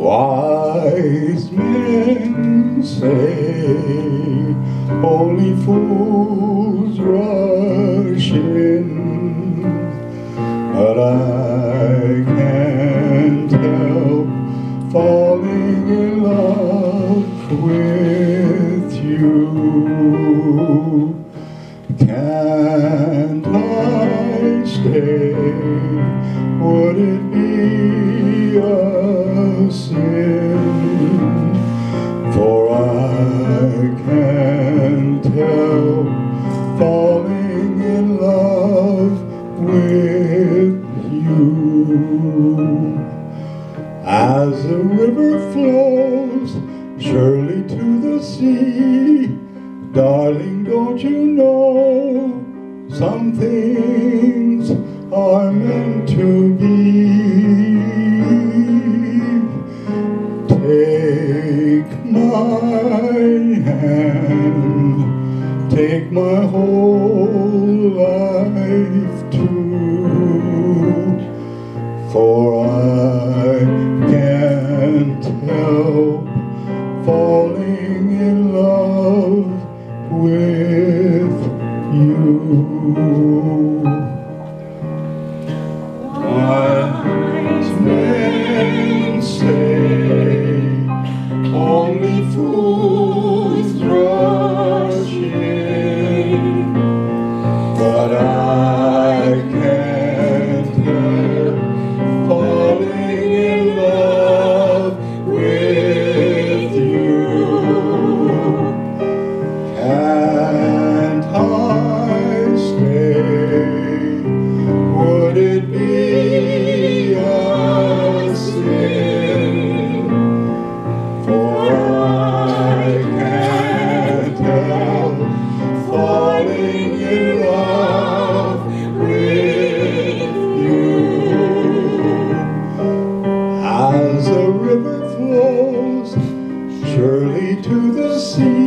Wise men say only fools rush in, but I can't help falling in love with you. Can't I stay? Would it be a sin? For I can't help falling in love with you. As the river flows surely to the sea, darling, don't you know some things are meant to be? Take my hand, take my whole life too, for I can't help falling in love with you. Wise men say only fools rush in, but I can't help falling in love with you. Can't I stay? Would it be a sin? For I can't help falling in love with you. As the river flows surely to the sea,